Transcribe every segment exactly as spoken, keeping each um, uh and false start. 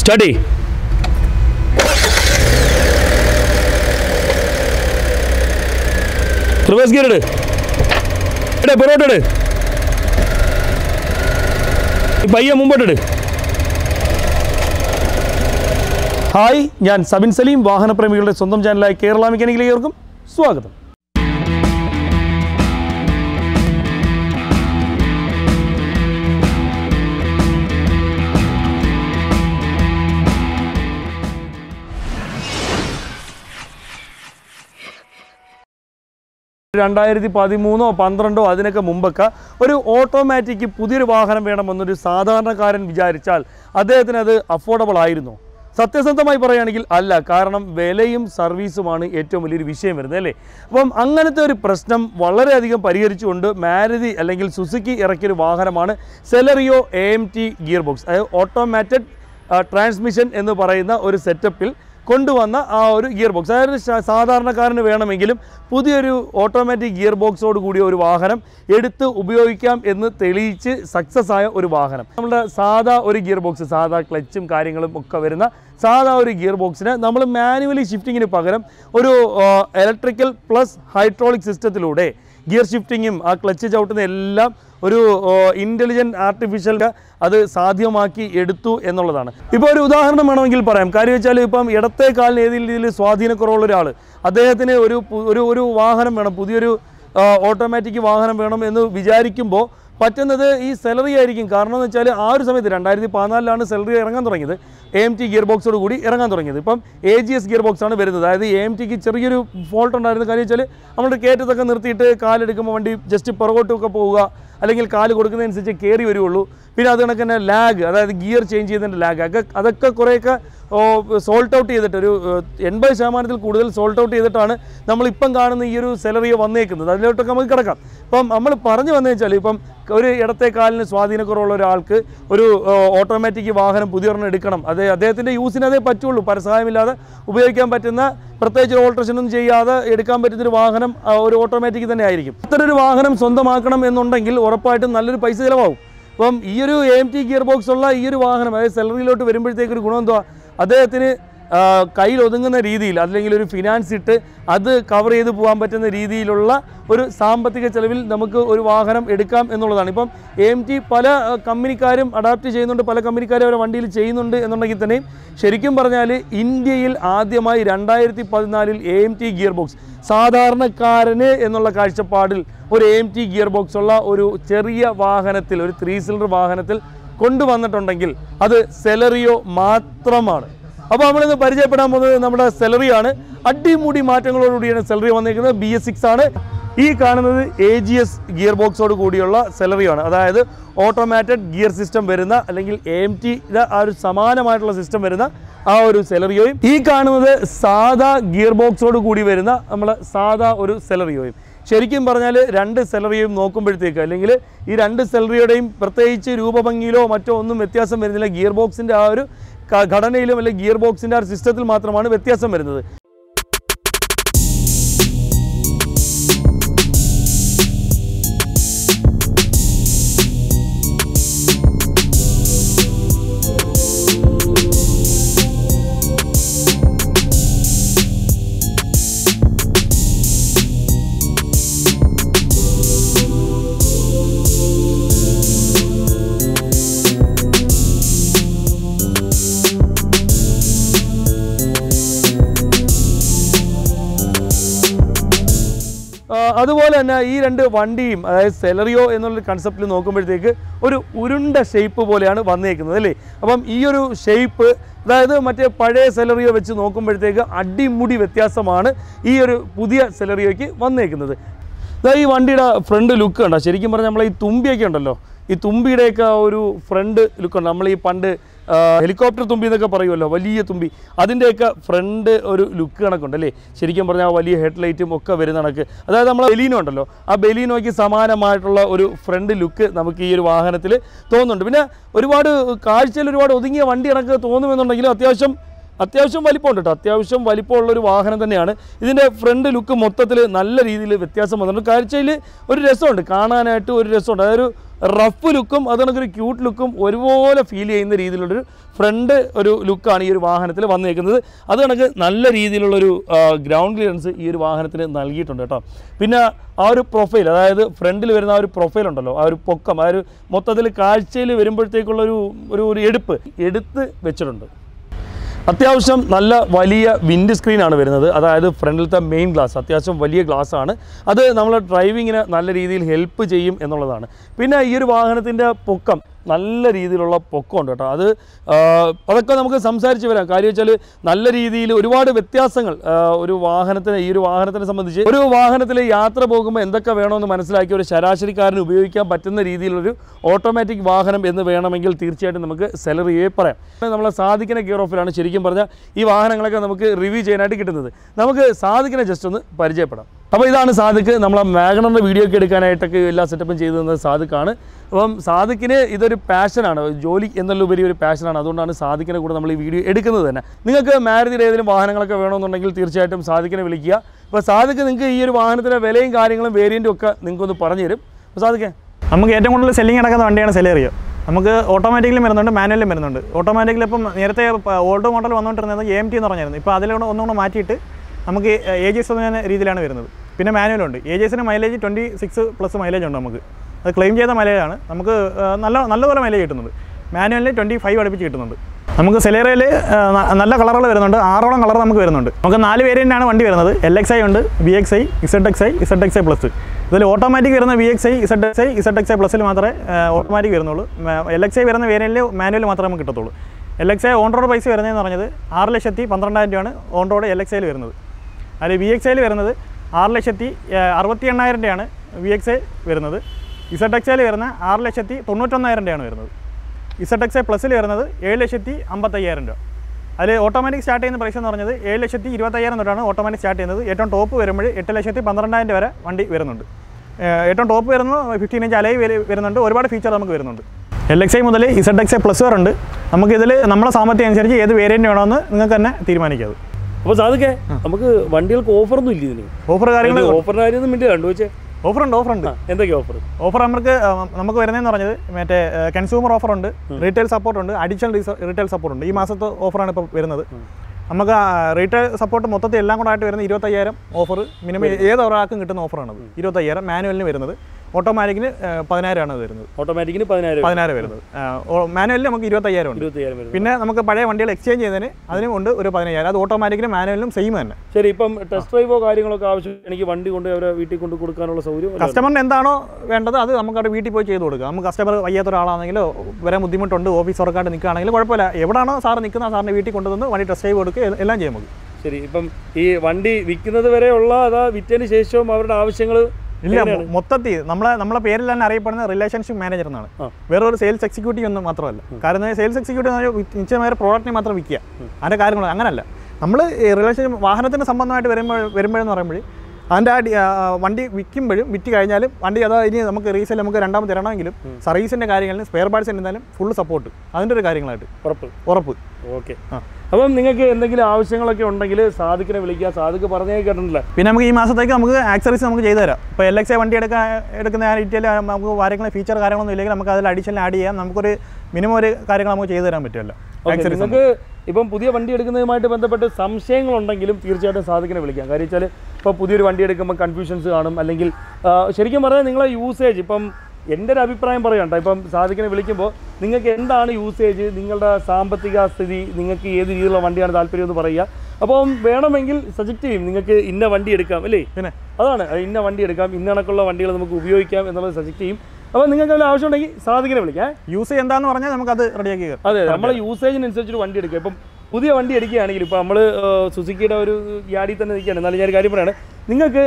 Study. Reverse gear idu. Idu perot idu. Payya mumbot idu. Hi, ഞാൻ സബിൻ സലീം. വാഹനപ്രേമികളുടെ സ്വന്തം ചാനലായ കേരള മെക്കാനിക്കലിലേക്കും സ്വാഗതം. രണ്ടായിരത്തി പതിമൂന്നോ പന്ത്രണ്ടോ അതിനൊക്കെ മുമ്പൊക്കെ ഒരു ഓട്ടോമാറ്റിക് പുതിയൊരു വാഹനം വേണമെന്നൊരു സാധാരണക്കാരൻ വിചാരിച്ചാൽ അദ്ദേഹത്തിന് അത് അഫോർഡബിൾ ആയിരുന്നു. സത്യസന്ധമായി പറയുകയാണെങ്കിൽ അല്ല. കാരണം വിലയും സർവീസുമാണ് ഏറ്റവും വലിയൊരു വിഷയം വരുന്നത് അല്ലേ. അപ്പം അങ്ങനത്തെ ഒരു പ്രശ്നം വളരെയധികം പരിഹരിച്ചുകൊണ്ട് മാരുതി അല്ലെങ്കിൽ സുസുക്കി ഇറക്കിയൊരു വാഹനമാണ് Celerio A M T gear box. അതായത് ഓട്ടോമാറ്റഡ് ട്രാൻസ്മിഷൻ എന്ന് പറയുന്ന ഒരു സെറ്റപ്പിൽ കൊണ്ടുവന്ന ആ ഒരു ഗിയർ ബോക്സ്. അതായത് സാധാരണക്കാരന് വേണമെങ്കിലും പുതിയൊരു ഓട്ടോമാറ്റിക് ഗിയർ ബോക്സോട് കൂടിയ ഒരു വാഹനം എടുത്ത് ഉപയോഗിക്കാം എന്ന് തെളിയിച്ച് സക്സസ് ആയ ഒരു വാഹനം. നമ്മുടെ സാധാ ഒരു ഗിയർ ബോക്സ്, സാധാ ക്ലച്ചും കാര്യങ്ങളും ഒക്കെ വരുന്ന സാധാ ഒരു ഗിയർ ബോക്സിന് നമ്മൾ മാനുവലി ഷിഫ്റ്റിങ്ങിന് പകരം ഒരു ഇലക്ട്രിക്കൽ പ്ലസ് ഹൈഡ്രോളിക് സിസ്റ്റത്തിലൂടെ ഗിയർ ഷിഫ്റ്റിങ്ങും ആ ക്ലച്ച് ചവിട്ടുന്ന എല്ലാം ഒരു ഇൻ്റലിജൻറ്റ് ആർട്ടിഫിഷ്യൽ അത് സാധ്യമാക്കി എടുത്തു എന്നുള്ളതാണ്. ഇപ്പോൾ ഒരു ഉദാഹരണം വേണമെങ്കിൽ പറയാം. കാര്യം വെച്ചാൽ ഇപ്പം ഇടത്തെ കാലിന് ഏതെങ്കിലും രീതിയിൽ സ്വാധീനക്കുറവുള്ള ഒരാൾ, അദ്ദേഹത്തിന് ഒരു ഒരു ഒരു വാഹനം വേണം, പുതിയൊരു ഓട്ടോമാറ്റിക് വാഹനം വേണം എന്ന് വിചാരിക്കുമ്പോൾ പറ്റുന്നത് ഈ സെലറി ആയിരിക്കും. കാരണം എന്ന് വെച്ചാൽ ആ ഒരു സമയത്ത് രണ്ടായിരത്തി പതിനാലിലാണ് സെലറി ഇറങ്ങാൻ തുടങ്ങിയത്, എ എം ടി ഗിയർ ബോക്സോട് കൂടി ഇറങ്ങാൻ തുടങ്ങിയത്. ഇപ്പം എ ജി എസ് ഗിയർ ബോക്സാണ് വരുന്നത്. അതായത് എ എം ടിക്ക് ചെറിയൊരു ഫോൾട്ട് ഉണ്ടായിരുന്ന കാര്യം വെച്ചാൽ നമ്മുടെ കയറ്റത്തൊക്കെ നിർത്തിയിട്ട് കാലെടുക്കുമ്പോൾ വണ്ടി ജസ്റ്റ് പുറകോട്ടൊക്കെ പോവുക, അല്ലെങ്കിൽ കാല് കൊടുക്കുന്നതനുസരിച്ച് കയറി വരുള്ളൂ. പിന്നെ അത് കണക്ക് തന്നെ ലാഗ്, അതായത് ഗിയർ ചേഞ്ച് ചെയ്യുന്നതിൻ്റെ ലാഗ് ഒക്കെ അതൊക്കെ കുറേയൊക്കെ സോൾട്ട് ഔട്ട് ചെയ്തിട്ട് ഒരു എൺപത് ശതമാനത്തിൽ കൂടുതൽ സോൾട്ട് ഔട്ട് ചെയ്തിട്ടാണ് നമ്മളിപ്പം കാണുന്ന ഈ ഒരു സെലറിയോ വന്നേക്കുന്നത്. അതിലോട്ടൊക്കെ നമുക്ക് കിടക്കാം. ഇപ്പം നമ്മൾ പറഞ്ഞു വന്നു വെച്ചാൽ ഇപ്പം ഒരു ഇടത്തെ കാലിന് സ്വാധീനക്കുറവുള്ള ഒരാൾക്ക് ഒരു ഓട്ടോമാറ്റിക് വാഹനം പുതിയൊരെണ്ണം എടുക്കണം, അത് അദ്ദേഹത്തിൻ്റെ യൂസിന് അതേ പറ്റുള്ളൂ, പരസഹായമില്ലാതെ ഉപയോഗിക്കാൻ പറ്റുന്ന, പ്രത്യേകിച്ച് ഓൾട്രേഷനൊന്നും ചെയ്യാതെ എടുക്കാൻ പറ്റുന്നൊരു വാഹനം ഒരു ഓട്ടോമാറ്റിക് തന്നെ ആയിരിക്കും. അത്തരൊരു വാഹനം സ്വന്തമാക്കണം എന്നുണ്ടെങ്കിൽ ഉറപ്പായിട്ടും നല്ലൊരു പൈസ ചിലവാകും. അപ്പം ഈ ഒരു A M T gear box ഉള്ള ഈ ഒരു വാഹനം, അതായത് സെലറിയിലോട്ട് വരുമ്പോഴത്തേക്കൊരു ഗുണം എന്തുവാ, അദ്ദേഹത്തിന് കയ്യിൽ ഒതുങ്ങുന്ന രീതിയിൽ അല്ലെങ്കിൽ ഒരു ഫിനാൻസ് ഇട്ട് അത് കവർ ചെയ്ത് പോകാൻ പറ്റുന്ന രീതിയിലുള്ള ഒരു സാമ്പത്തിക ചെലവിൽ നമുക്ക് ഒരു വാഹനം എടുക്കാം എന്നുള്ളതാണ്. ഇപ്പം എ എം ടി പല കമ്പനിക്കാരും അഡാപ്റ്റ് ചെയ്യുന്നുണ്ട്, പല കമ്പനിക്കാരും അവരെ വണ്ടിയിൽ ചെയ്യുന്നുണ്ട് എന്നുണ്ടെങ്കിൽ തന്നെയും ശരിക്കും പറഞ്ഞാൽ ഇന്ത്യയിൽ ആദ്യമായി രണ്ടായിരത്തി പതിനാലിൽ A M T gear box സാധാരണക്കാരന് എന്നുള്ള കാഴ്ചപ്പാടിൽ ഒരു A M T gear box ഉള്ള ഒരു ചെറിയ വാഹനത്തിൽ, ഒരു ത്രീ സിലിണ്ടർ വാഹനത്തിൽ കൊണ്ടുവന്നിട്ടുണ്ടെങ്കിൽ അത് സെലറിയോ മാത്രമാണ്. അപ്പോൾ നമ്മളിന്ന് പരിചയപ്പെടാൻ പോകുന്നത് നമ്മുടെ സെലറിയാണ്. അടിമുടി മാറ്റങ്ങളോടുകൂടിയാണ് സെലറി വന്നിരിക്കുന്നത്. ബി എസ് സിക്സ് ആണ് ഈ കാണുന്നത്. എ ജി എസ് ഗിയർ ബോക്സോട് കൂടിയുള്ള സെലറിയാണ്. അതായത് ഓട്ടോമാറ്റഡ് ഗിയർ സിസ്റ്റം വരുന്ന, അല്ലെങ്കിൽ എ എം ടി ആ ഒരു സമാനമായിട്ടുള്ള സിസ്റ്റം വരുന്ന ആ ഒരു സെലറിയോയും, ഈ കാണുന്നത് സാധാ ഗിയർ ബോക്സോട് കൂടി വരുന്ന നമ്മളെ സാധാ ഒരു സെലറിയോയും. ശരിക്കും പറഞ്ഞാൽ രണ്ട് സെലറിയും നോക്കുമ്പോഴത്തേക്ക്, അല്ലെങ്കിൽ ഈ രണ്ട് സെലറിയുടെയും പ്രത്യേകിച്ച് രൂപഭംഗിയിലോ മറ്റോ ഒന്നും വ്യത്യാസം വരുന്നില്ല. ഗിയർ ബോക്സിൻ്റെ ആ ഒരു ഘടനയിലും അല്ലെങ്കിൽ ഗിയർ ബോക്സിൻ്റെ ആ ഒരു സിസ്റ്റത്തിൽ മാത്രമാണ് വ്യത്യാസം വരുന്നത്. അതുപോലെ തന്നെ ഈ രണ്ട് വണ്ടിയും, അതായത് സെലറിയോ എന്നുള്ള കൺസെപ്റ്റിൽ നോക്കുമ്പോഴത്തേക്ക് ഒരു ഉരുണ്ട ഷേപ്പ് പോലെയാണ് വന്നേക്കുന്നത് അല്ലേ. അപ്പം ഈ ഒരു ഷേപ്പ്, അതായത് മറ്റേ പഴയ സെലറിയോ വെച്ച് നോക്കുമ്പോഴത്തേക്ക് അടിമുടി വ്യത്യാസമാണ് ഈ ഒരു പുതിയ സെലറിയോയ്ക്ക് വന്നേക്കുന്നത്. അതായത് ഈ വണ്ടിയുടെ ഫ്രണ്ട് ലുക്ക് ഉണ്ടോ, ശരിക്കും പറഞ്ഞാൽ നമ്മളെ ഈ തുമ്പിയൊക്കെ ഉണ്ടല്ലോ, ഈ തുമ്പിയുടെയൊക്കെ ഒരു ഫ്രണ്ട് ലുക്കുണ്ട്. നമ്മൾ ഈ പണ്ട് ഹെലികോപ്റ്റർ തുമ്പി എന്നൊക്കെ പറയുമല്ലോ, വലിയ തുമ്പി, അതിൻ്റെയൊക്കെ ഫ്രണ്ട് ഒരു ലുക്ക് കണക്കുണ്ട് അല്ലേ. ശരിക്കും പറഞ്ഞാൽ വലിയ ഹെഡ് ലൈറ്റും ഒക്കെ വരുന്ന കണക്ക്, അതായത് നമ്മൾ ബെലീനോ ഉണ്ടല്ലോ, ആ ബെലീനോയ്ക്ക് സമാനമായിട്ടുള്ള ഒരു ഫ്രണ്ട് ലുക്ക് നമുക്ക് ഈ ഒരു വാഹനത്തിൽ തോന്നുന്നുണ്ട്. പിന്നെ ഒരുപാട് കാഴ്ചയിൽ ഒരുപാട് ഒതുങ്ങിയ വണ്ടി കണക്ക് തോന്നുമെന്നുണ്ടെങ്കിലും അത്യാവശ്യം അത്യാവശ്യം വലിപ്പമുണ്ട് കേട്ടോ, അത്യാവശ്യം വലിപ്പമുള്ളൊരു വാഹനം തന്നെയാണ്. ഇതിൻ്റെ ഫ്രണ്ട് ലുക്ക് മൊത്തത്തിൽ നല്ല രീതിയിൽ വ്യത്യാസം വന്നിട്ടുണ്ട്. കാഴ്ചയിൽ ഒരു രസമുണ്ട്, കാണാനായിട്ട് ഒരു രസമുണ്ട്. അതൊരു റഫ് ലുക്കും അതുകൊണ്ടൊരു ക്യൂട്ട് ലുക്കും ഒരുപോലെ ഫീൽ ചെയ്യുന്ന രീതിയിലുള്ളൊരു ഫ്രണ്ട് ഒരു ലുക്കാണ് ഈ ഒരു വാഹനത്തിൽ വന്നേക്കുന്നത്. അത് കണക്ക് നല്ല രീതിയിലുള്ളൊരു ഗ്രൗണ്ട് ക്ലിയറൻസ് ഈ ഒരു വാഹനത്തിന് നൽകിയിട്ടുണ്ട് കേട്ടോ. പിന്നെ ആ ഒരു പ്രൊഫൈൽ, അതായത് ഫ്രണ്ടിൽ വരുന്ന ആ ഒരു പ്രൊഫൈൽ ഉണ്ടല്ലോ, ആ ഒരു പൊക്കം, ആ ഒരു മൊത്തത്തിൽ കാഴ്ചയിൽ വരുമ്പോഴത്തേക്കുള്ളൊരു ഒരു ഒരു എടുപ്പ് എടുത്ത് വെച്ചിട്ടുണ്ട്. അത്യാവശ്യം നല്ല വലിയ വിൻഡ് സ്ക്രീനാണ് വരുന്നത്. അതായത് ഫ്രണ്ടിലത്തെ മെയിൻ ഗ്ലാസ് അത്യാവശ്യം വലിയ ഗ്ലാസ്സാണ്. അത് നമ്മളെ ഡ്രൈവിങ്ങിന് നല്ല രീതിയിൽ ഹെൽപ്പ് ചെയ്യും എന്നുള്ളതാണ്. പിന്നെ ഈ ഒരു വാഹനത്തിൻ്റെ പൊക്കം നല്ല രീതിയിലുള്ള പൊക്കമുണ്ട് കേട്ടോ. അത് അതൊക്കെ നമുക്ക് സംസാരിച്ച് വരാം. കാര്യം വെച്ചാൽ നല്ല രീതിയിൽ ഒരുപാട് വ്യത്യാസങ്ങൾ ഒരു വാഹനത്തിന് ഈ ഒരു വാഹനത്തിനെ സംബന്ധിച്ച് ഒരു വാഹനത്തിൽ യാത്ര പോകുമ്പോൾ എന്തൊക്കെ വേണമെന്ന് മനസ്സിലാക്കി ഒരു ശരാശരിക്കാരന് ഉപയോഗിക്കാൻ പറ്റുന്ന രീതിയിലൊരു ഓട്ടോമാറ്റിക് വാഹനം എന്ന് വേണമെങ്കിൽ തീർച്ചയായിട്ടും നമുക്ക് സെലറിയെ പറയാം. നമ്മളെ സാദിക്കിനെ ഗിയർ ഓഫിലാണ് ശരിക്കും പറഞ്ഞാൽ ഈ വാഹനങ്ങളൊക്കെ നമുക്ക് റിവ്യൂ ചെയ്യാനായിട്ട് കിട്ടുന്നത്. നമുക്ക് സാദിക്കിനെ ജസ്റ്റ് ഒന്ന് പരിചയപ്പെടാം. അപ്പോൾ ഇതാണ് സാദിക്ക്. നമ്മളെ വാഗണറിൻ്റെ വീഡിയോ ഒക്കെ എടുക്കാനായിട്ടൊക്കെ എല്ലാ സെറ്റപ്പും ചെയ്തു തന്നത് സാദിക്കാണ്. അപ്പം സാദിക്കിന് ഇതൊരു പാഷനാണ്, ജോലി എന്നുള്ള ഉപരി ഒരു പാഷനാണ്. അതുകൊണ്ടാണ് സാദിക്കിനെ കൂടെ നമ്മൾ ഈ വീഡിയോ എടുക്കുന്നത് തന്നെ. നിങ്ങൾക്ക് മാരുതിയുടെ ഏതെങ്കിലും വാഹനങ്ങളൊക്കെ വേണമെന്നുണ്ടെങ്കിൽ തീർച്ചയായിട്ടും സാദിക്കിനെ വിളിക്കുക. അപ്പോൾ സാദിക്ക് നിങ്ങൾക്ക് ഈ ഒരു വാഹനത്തിൻ്റെ വിലയും കാര്യങ്ങളും വേരിയൻറ്റും ഒക്കെ നിങ്ങൾക്കൊന്ന് പറഞ്ഞു തരും. അപ്പോൾ സാദിക്കേ, നമുക്ക് ഏറ്റവും കൂടുതൽ സെല്ലിംഗ് നടക്കുന്ന വണ്ടിയാണ് സെലേറിയോ. നമുക്ക് ഓട്ടോമാറ്റിക്കലും വരുന്നുണ്ട്, മാനുവലും വരുന്നുണ്ട്. ഓട്ടോമാറ്റിക്കൽ ഇപ്പം നേരത്തെ ഓൾഡ് മോഡൽ വന്നുകൊണ്ടിരുന്നത് എ എം ടി എന്ന് പറഞ്ഞായിരുന്നു. ഇപ്പോൾ അതിലൂടെ ഒന്നുകൂടെ മാറ്റിയിട്ട് നമുക്ക് എ ജി എസ് എന്ന രീതിയിലാണ് വരുന്നത്. പിന്നെ മാനുവലുണ്ട്. എ ജി എസിന് mileage twenty six plus mileage ഉണ്ട്. നമുക്ക് അത് ക്ലെയിം ചെയ്ത മൈലേജാണ്. നമുക്ക് നല്ല നല്ലപോലെ മൈലേജ് കിട്ടുന്നുണ്ട്. മാനുവലിന് ട്വൻറ്റി ഫൈവ് അടുപ്പിച്ച് കിട്ടുന്നുണ്ട്. നമുക്ക് സെലേറിയയിൽ നല്ല കളറുകൾ വരുന്നുണ്ട്. ആറോളം കളർ നമുക്ക് വരുന്നുണ്ട്. നമുക്ക് നാല് വേരിയൻ്റാണ് വണ്ടി വരുന്നത്. എൽ എക്സ് ഐ ഉണ്ട്, V X I, Z X I, Z X I plus. ഇതിൽ ഓട്ടോമാറ്റിക് വരുന്ന V X I, Z X I, Z X I പ്ലസ്സിൽ മാത്രമേ ഓട്ടോമാറ്റിക് വരുന്നുള്ളൂ. എൽ എക്സ് ഐ വരുന്ന വേരിയൻറ്റിൽ മാനുവൽ മാത്രമേ നമുക്ക് കിട്ടത്തുള്ളൂ. L X I on road പൈസ വരുന്നതെന്ന് പറഞ്ഞത് ആറ് ലക്ഷത്തി പന്ത്രണ്ടായിരം രൂപയാണ് ഓൺ റോഡ് എൽ എക്സ് ഐയിൽ വരുന്നത്. അതിൽ വി എക്സ് ഐയിൽ വരുന്നത് ആറ് ലക്ഷത്തി അറുപത്തി എണ്ണായിരം രൂപയാണ് വി എക്സ് ഐ വരുന്നത്. ഇസഡ് എക്സ് ഐയിൽ വരുന്ന ആറ് ലക്ഷത്തി തൊണ്ണൂറ്റൊന്നായിരം രൂപയാണ് വരുന്നത്. ഇസഡ് എക്സ് ഐ പ്ലസ്സിൽ വരുന്നത് ഏഴ് ലക്ഷത്തി അമ്പത്തയ്യായിരം രൂപ. അതിൽ ഓട്ടോമാറ്റിക് സ്റ്റാർട്ട് ചെയ്യുന്ന പ്രൈസ് എന്ന് പറഞ്ഞത് ഏഴ് ലക്ഷത്തി ഇരുപത്തയ്യായിരം തൊട്ടാണ് ഓട്ടോമാറ്റിക് സ്റ്റാർട്ട് ചെയ്യുന്നത്. ഏറ്റവും ടോപ്പ് വരുമ്പോൾ എട്ട് ലക്ഷത്തി പന്ത്രണ്ടായിരം രൂപ വരെ വണ്ടി വരുന്നുണ്ട്. ഏറ്റവും ടോപ്പ് വരുന്നത് ഫിഫ്റ്റീൻ ഇഞ്ച് അലൈ വരുന്നുണ്ട്. ഒരുപാട് ഫീച്ചർ നമുക്ക് വരുന്നുണ്ട്. എൽ എക്സ് ഐ മുതൽ ഇസഡ് എക്സ് ഐ പ്ലസ് വരെ ഉണ്ട്. നമുക്കിതിൽ നമ്മുടെ സാമ്പത്തികം അനുസരിച്ച് ഏത് വേരിയൻറ്റ് വേണമെന്ന് നിങ്ങൾക്ക് തന്നെ തീരുമാനിക്കാം. അപ്പോൾ സാധിക്കേ നമുക്ക് വണ്ടികൾക്ക് ഓഫറൊന്നും ഇല്ല ഇതിന്? ഓഫർ കാര്യങ്ങൾ ഓഫറിൻ്റെ കാര്യമൊന്നും വേണ്ടി കണ്ടു വെച്ചേ ഓഫറുണ്ട് ഓഫറുണ്ട് എന്തൊക്കെയാണ് ഓഫർ? ഓഫർ നമുക്ക് നമുക്ക് വരുന്നതെന്ന് പറഞ്ഞത് മറ്റേ കൺസ്യൂമർ ഓഫറുണ്ട്, റീറ്റെയിൽ സപ്പോർട്ട് ഉണ്ട്, അഡീഷണൽ റീറ്റെയിൽ സപ്പോർട്ട് ഉണ്ട്. ഈ മാസത്തെ ഓഫറാണ് ഇപ്പോൾ വരുന്നത്. നമുക്ക് റീറ്റെയിൽ സപ്പോർട്ട് മൊത്തത്തിൽ എല്ലാം കൂടെ ആയിട്ട് വരുന്ന ഇരുപത്തയ്യായിരം ഓഫർ മിനിമം ഏത് ഒരാൾക്കും കിട്ടുന്ന ഓഫറാണത്. ഇരുപത്തയ്യായിരം മാനുവലിന് വരുന്നത്. ഓട്ടോമാറ്റിക്കിന് പതിനായിരമാണ് വരുന്നത്. ഓട്ടോമാറ്റിക്കിന് പതിനായിരം പതിനായിരം വരുന്നത്. മാനുവലിന് നമുക്ക് ഇരുപത്തയ്യായിരം ഉണ്ട്. പിന്നെ നമുക്ക് പഴയ വണ്ടികൾ എക്സ്ചേഞ്ച് ചെയ്യുന്നതിന് അതിനും ഉണ്ട് ഒരു പതിനയ്യായിരം. അത് ഓട്ടോമാറ്റിക്കിനും മാനുവലിനും സെയിം തന്നെ. ശരി, ഇപ്പം ടെസ്റ്റ് ഡ്രൈവോ കാര്യങ്ങളൊക്കെ ആവശ്യം എനിക്ക് വണ്ടി കൊണ്ട് അവരെ വീട്ടിൽ കൊണ്ട് കൊടുക്കാനുള്ള സൗകര്യം കസ്റ്റമറിന് എന്താണോ വേണ്ടത് അത് നമുക്ക് അവിടെ വീട്ടിൽ പോയി ചെയ്ത് കൊടുക്കുക. നമുക്ക് കസ്റ്റമർ വയ്യാത്ത ഒരാളാണെങ്കിലോ വരാൻ ബുദ്ധിമുട്ടുണ്ട്, ഓഫീസ് വർക്കായിട്ട് നിൽക്കുകയാണെങ്കിൽ കുഴപ്പമില്ല. എവിടെയാണോ സാർ നിൽക്കുന്ന സാറിന് വീട്ടിൽ കൊണ്ടുവന്ന് വണ്ടി ടെസ്റ്റ് ഡ്രൈവ് കൊടുക്കുക, എല്ലാം ചെയ്യാൻ നമുക്ക്. ശരി, ഇപ്പം ഈ വണ്ടി വിൽക്കുന്നത് വരെയുള്ള അതാ വിറ്റതിന് ശേഷവും അവരുടെ ആവശ്യങ്ങൾ ഇല്ല, മൊത്തത്തിൽ നമ്മളെ നമ്മളെ പേരിൽ തന്നെ അറിയപ്പെടുന്ന റിലേഷൻഷിപ്പ് മാനേജർ എന്നാണ്. വേറെ ഒരു സെയിൽസ് എക്സിക്യൂട്ടീവ് ഒന്നും മാത്രമല്ല. കാരണം സെയിൽസ് എക്സിക്യൂട്ടീവ് നിശ്ചയമായ പ്രോഡക്റ്റിനെ മാത്രം വിൽക്കുക, അതിൻ്റെ കാര്യങ്ങൾ അങ്ങനല്ല. നമ്മൾ റിലേഷൻഷിപ്പ് വാഹനത്തിന് സംബന്ധമായിട്ട് വരുമ്പോൾ വരുമ്പോഴെന്ന് പറയുമ്പോൾ അതിൻ്റെ ആ വണ്ടി വിൽക്കുമ്പോഴും വിറ്റ് കഴിഞ്ഞാലും വണ്ടി അതാ ഇനി നമുക്ക് റീസെയിൽ നമുക്ക് രണ്ടാമത് തരണമെങ്കിലും സർവീസിൻ്റെ കാര്യങ്ങളിലും സ്പെയർ പാർട്സ് എന്തായാലും ഫുള്ള് സപ്പോർട്ട്, അതിൻ്റെ ഒരു കാര്യങ്ങളായിട്ട് ഉറപ്പ് ഉറപ്പ് ഓക്കെ. ആ അപ്പം നിങ്ങൾക്ക് എന്തെങ്കിലും ആവശ്യങ്ങളൊക്കെ ഉണ്ടെങ്കിൽ സാദിക്കിനെ വിളിക്കുക. സാദിക്ക് പറഞ്ഞേ കേട്ടിട്ടില്ല. പിന്നെ നമുക്ക് ഈ മാസത്തേക്ക് നമുക്ക് ആക്സറീസ് നമുക്ക് ചെയ്തു തരാം. ഇപ്പോൾ എൽ എക്സ് ഐ വണ്ടി എടുക്കാൻ എടുക്കുന്ന ഡീറ്റെയിൽ നമുക്ക് കാര്യങ്ങൾ ഫീച്ചർ കാര്യങ്ങളൊന്നും ഇല്ലെങ്കിൽ നമുക്ക് അതിൽ അഡീഷണൽ ആഡ് ചെയ്യാം. നമുക്കൊരു മിനിമം ഒരു കാര്യങ്ങൾ നമുക്ക് ചെയ്തു തരാൻ പറ്റുമല്ല. നിങ്ങൾക്ക് ഇപ്പം പുതിയ വണ്ടി എടുക്കുന്നതുമായിട്ട് ബന്ധപ്പെട്ട് സംശയങ്ങളുണ്ടെങ്കിലും തീർച്ചയായിട്ടും സാദിക്കിനെ വിളിക്കാം. കാര്യം വെച്ചാൽ ഇപ്പോൾ പുതിയൊരു വണ്ടി എടുക്കുമ്പോൾ കൺഫ്യൂഷൻസ് കാണും. അല്ലെങ്കിൽ ശരിക്കും പറഞ്ഞാൽ നിങ്ങളെ യൂസേജ് ഇപ്പം എൻ്റെ ഒരു അഭിപ്രായം പറയണ്ട, ഇപ്പം സാദിക്കിനെ വിളിക്കുമ്പോൾ നിങ്ങൾക്ക് എന്താണ് യൂസേജ്, നിങ്ങളുടെ സാമ്പത്തിക സ്ഥിതി, നിങ്ങൾക്ക് ഏത് രീതിയിലുള്ള വണ്ടിയാണ് താല്പര്യം എന്ന് പറയുക. അപ്പം വേണമെങ്കിൽ സജക്റ്റ് ചെയ്യും, നിങ്ങൾക്ക് ഇന്ന വണ്ടി എടുക്കാം അല്ലേ. പിന്നെ അതാണ് ഇന്ന വണ്ടി എടുക്കാം, ഇന്ന കണക്കുള്ള വണ്ടികൾ നമുക്ക് ഉപയോഗിക്കാം എന്നുള്ളത് സജക്റ്റ് ചെയ്യും. അപ്പോൾ നിങ്ങൾക്ക് അതിൽ ആവശ്യമുണ്ടെങ്കിൽ സാദിക്കിനെ വിളിക്കാം. യൂസ് എന്താണെന്ന് പറഞ്ഞാൽ നമുക്കത് റെഡിയാക്കി. അതെ, നമ്മളെ യൂസേജിനനുസരിച്ചൊരു വണ്ടി എടുക്കുക. ഇപ്പം പുതിയ വണ്ടി എടുക്കുകയാണെങ്കിൽ ഇപ്പോൾ നമ്മൾ സുസുക്കിയുടെ ഒരു യാർഡിൽ തന്നെ നിൽക്കുകയാണ്. എന്നാലും ഞാൻ കാര്യം പറയുകയാണ്, നിങ്ങൾക്ക്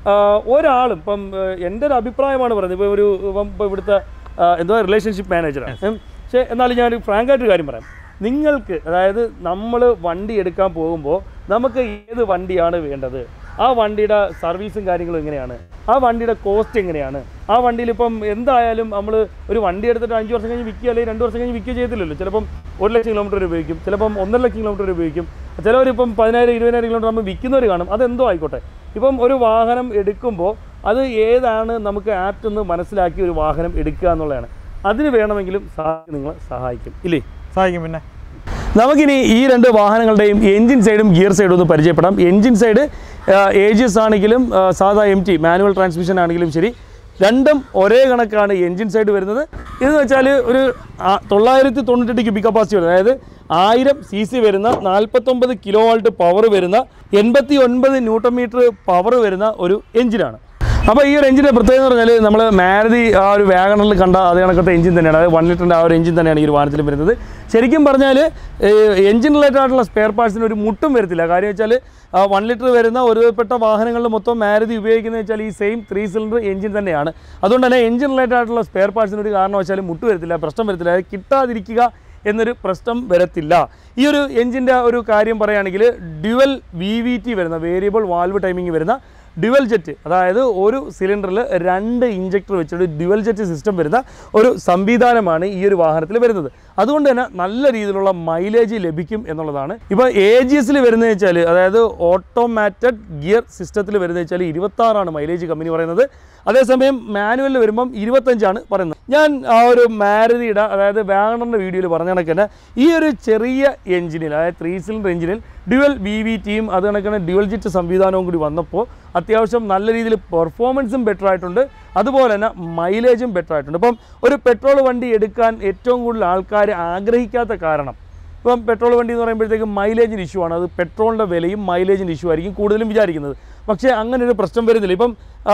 ഒരാളും ഇപ്പം എൻ്റെ ഒരു അഭിപ്രായമാണ് പറയുന്നത്. ഇപ്പോൾ ഒരു ഇപ്പം ഇപ്പോൾ ഇവിടുത്തെ എന്തോ റിലേഷൻഷിപ്പ് മാനേജറാണ്. പക്ഷേ എന്നാലും ഞാനൊരു ഫ്രാങ്കായിട്ടൊരു കാര്യം പറയാം. നിങ്ങൾക്ക് അതായത് നമ്മൾ വണ്ടി എടുക്കാൻ പോകുമ്പോൾ നമുക്ക് ഏത് വണ്ടിയാണ് വേണ്ടത്, ആ വണ്ടിയുടെ സർവീസും കാര്യങ്ങളും എങ്ങനെയാണ്, ആ വണ്ടിയുടെ കോസ്റ്റ് എങ്ങനെയാണ്, ആ വണ്ടിയിൽ ഇപ്പം എന്തായാലും നമ്മൾ ഒരു വണ്ടി എടുത്തിട്ട് അഞ്ച് വർഷം കഴിഞ്ഞ് വിൽക്കുക അല്ലെങ്കിൽ രണ്ട് വർഷം കഴിഞ്ഞ് വിൽക്കുക ചെയ്തില്ലല്ലോ. ചിലപ്പം ഒരു ലക്ഷം കിലോമീറ്റർ ഉപയോഗിക്കും, ചിലപ്പം ഒന്നര ലക്ഷം കിലോമീറ്റർ ഉപയോഗിക്കും, ചിലവരിപ്പം പതിനായിരം ഇരുപതിനായിരം കിലോമീറ്റർ നമ്മൾ വിൽക്കുന്നവർ കാണും. അതെന്തോ ആയിക്കോട്ടെ, ഇപ്പം ഒരു വാഹനം എടുക്കുമ്പോൾ അത് ഏതാണ് നമുക്ക് ആപ്റ്റ് എന്ന് മനസ്സിലാക്കി ഒരു വാഹനം എടുക്കുക എന്നുള്ളതാണ്. അതിന് വേണമെങ്കിലും നിങ്ങളെ സഹായിക്കും ഇല്ലേ? സഹായിക്കും. പിന്നെ നമുക്കിനി ഈ രണ്ട് വാഹനങ്ങളുടെയും എൻജിൻ സൈഡും ഗിയർ സൈഡും ഒന്ന് പരിചയപ്പെടാം. Engine side A G S ആണെങ്കിലും സാധാ എം ടി മാനുവൽ ട്രാൻസ്മിഷൻ ആണെങ്കിലും ശരി, രണ്ടും ഒരേ കണക്കാണ് എൻജിൻ സൈഡ് വരുന്നത്. ഇതെന്ന് വെച്ചാൽ ഒരു തൊള്ളായിരത്തി തൊണ്ണൂറ്റെട്ട് ക്യൂബിക് കപ്പാസിറ്റി വരുന്നത്, അതായത് ആയിരം സി സി വരുന്ന നാൽപ്പത്തൊമ്പത് കിലോ വാൾട്ട് പവർ വരുന്ന എൺപത്തി ഒൻപത് ന്യൂട്ടൺ മീറ്റർ പവർ വരുന്ന ഒരു എഞ്ചിനാണ്. അപ്പോൾ ഈ ഒരു എഞ്ചിൻ്റെ പ്രത്യേകത എന്ന് പറഞ്ഞാൽ നമ്മൾ മാരുതി ആ ഒരു വാഗണറിൽ കണ്ട അതേ കണക്കത്തെ എഞ്ചിൻ തന്നെയാണ്, അതായത് വൺ ലിറ്ററിൻ്റെ ആ ഒരു എഞ്ചിൻ തന്നെയാണ് ഈ ഒരു വാഹനത്തിൽ വരുന്നത്. ശരിക്കും പറഞ്ഞാൽ എഞ്ചിൻ റിലേറ്റഡ് ആയിട്ടുള്ള സ്പെയർ പാർട്സിന് ഒരു മുട്ടും വരത്തില്ല. കാര്യം വെച്ചാൽ വൺ ലിറ്റർ വരുന്ന ഒരുപ്പെട്ട വാഹനങ്ങളിൽ മൊത്തം മാരുതി ഉപയോഗിക്കുന്നത് വെച്ചാൽ ഈ സെയിം ത്രീ സിലിണ്ടർ എഞ്ചിൻ തന്നെയാണ്. അതുകൊണ്ട് തന്നെ എഞ്ചിൻ റിലേറ്റഡ് ആയിട്ടുള്ള സ്പെയർ പാർട്സിന് ഒരു കാരണവശാലും മുട്ട് വരത്തില്ല, പ്രശ്നം വരത്തില്ല, അത് കിട്ടാതിരിക്കുക എന്നൊരു പ്രശ്നം വരത്തില്ല. ഈ ഒരു എഞ്ചിൻ്റെ ഒരു കാര്യം പറയുകയാണെങ്കിൽ ഡ്യുവൽ വി വി ടി വരുന്ന വേരിയബിൾ വാൽവ് ടൈമിംഗ് വരുന്ന ഡ്യുവൽ ജെറ്റ്, അതായത് ഒരു സിലിണ്ടറിൽ രണ്ട് ഇഞ്ചക്ടർ വെച്ചിട്ട് ഡ്യുവൽ ജെറ്റ് സിസ്റ്റം വരുന്ന ഒരു സംവിധാനമാണ് ഈ ഒരു വാഹനത്തിൽ വരുന്നത്. അതുകൊണ്ട് തന്നെ നല്ല രീതിയിലുള്ള മൈലേജ് ലഭിക്കും എന്നുള്ളതാണ്. ഇപ്പോൾ എ ജി എസിൽ വരുന്നത് വെച്ചാൽ, അതായത് ഓട്ടോമാറ്റഡ് ഗിയർ സിസ്റ്റത്തിൽ വരുന്നത് വെച്ചാൽ ഇരുപത്താറാണ് മൈലേജ് കമ്പനി പറയുന്നത്. അതേസമയം മാനുവലിൽ വരുമ്പം ഇരുപത്തഞ്ചാണ് പറയുന്നത്. ഞാൻ ആ ഒരു മാരുതിയുടെ അതായത് വാഗണറിൻ്റെ വീഡിയോയിൽ പറഞ്ഞ കണക്ക് തന്നെ ഈ ഒരു ചെറിയ എഞ്ചിനിൽ, അതായത് ത്രീ സിലിണ്ടർ എഞ്ചിനിൽ ഡ്യുവൽ വി വി ടിയും അത് കണക്കാണ് ഡ്യുവൽ ജെറ്റ് സംവിധാനവും കൂടി വന്നപ്പോൾ അത്യാവശ്യം നല്ല രീതിയിൽ പെർഫോമൻസും ബെറ്റർ ആയിട്ടുണ്ട്, അതുപോലെ തന്നെ മൈലേജും ബെറ്റർ ആയിട്ടുണ്ട്. ഇപ്പം ഒരു പെട്രോൾ വണ്ടി എടുക്കാൻ ഏറ്റവും കൂടുതൽ ആൾക്കാർ ആഗ്രഹിക്കാത്ത കാരണം, ഇപ്പം പെട്രോൾ വണ്ടി എന്ന് പറയുമ്പോഴത്തേക്കും മൈലേജിന് ഇഷ്യൂ ആണ്, അത് പെട്രോളിൻ്റെ വിലയും മൈലേജിൻ്റെ ഇഷ്യൂ ആയിരിക്കും കൂടുതലും വിചാരിക്കുന്നത്. പക്ഷേ അങ്ങനെ ഒരു പ്രശ്നം വരുന്നില്ല. ഇപ്പം